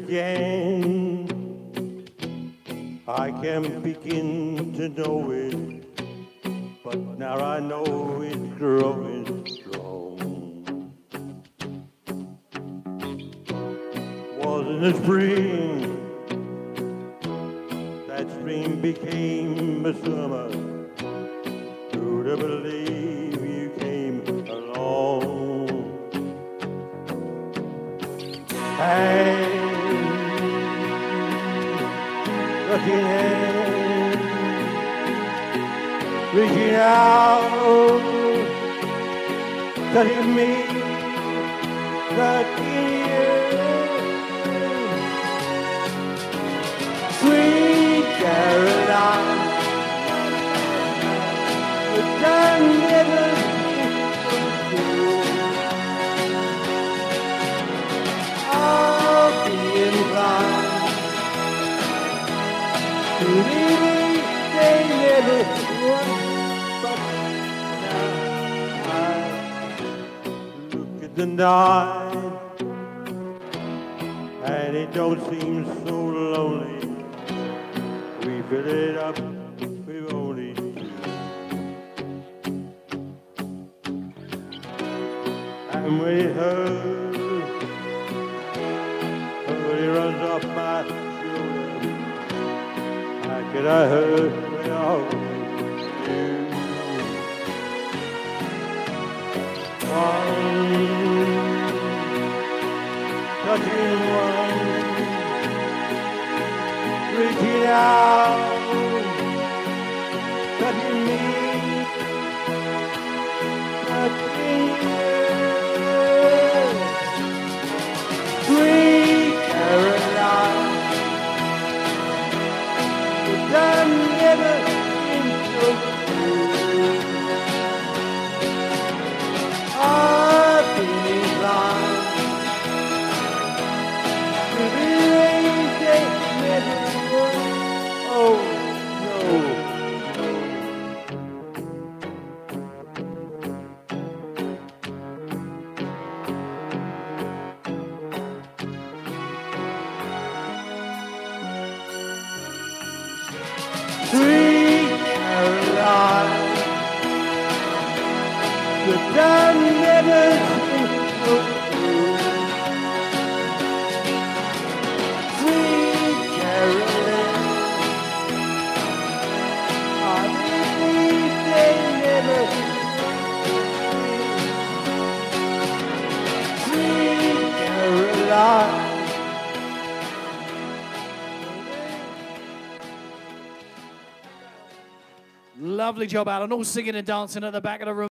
began. I can begin to know it, but now I know it's growing strong. Wasn't it spring? That spring became a summer. Who'd have believed you came along? Hand, touching hand, reaching out, touching me, touching you. Sweet Caroline, the time never I'll be inclined to believe they never would, but now I look at the night and it don't seem so lonely. We fill it up with only two. And when it hurts, it runs off my shoulder. How could I hurt when I hold you? One, touching one, reaching out, touching me, touching you. Sweet Caroline, the time never seems so good. I've been inclined to believe they never would. Oh, no. Sweet Caroline, the time never seems so good. Sweet Caroline, I believe they never Sweet Caroline. Lovely job, Alan. All singing and dancing at the back of the room.